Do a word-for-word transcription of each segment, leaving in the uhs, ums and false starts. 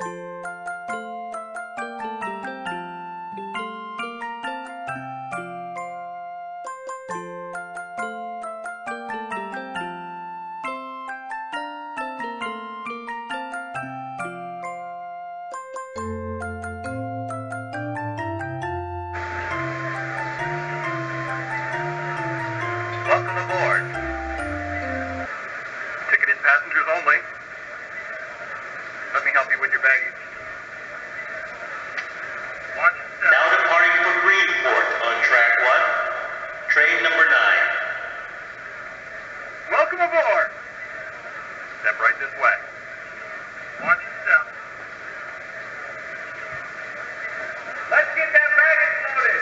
Welcome aboard. Ticketed passengers only. Let me help you with your baggage. Watch and step. Now departing for Greenport on track one, train number nine. Welcome aboard. Step right this way. Watch and step. Let's get that baggage loaded.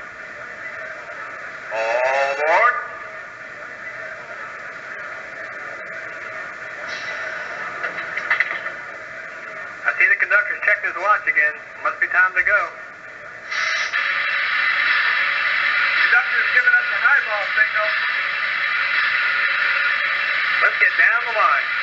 All aboard. I see the conductor's checking his watch again. Must be time to go. Conductor's giving us a highball signal. Let's get down the line.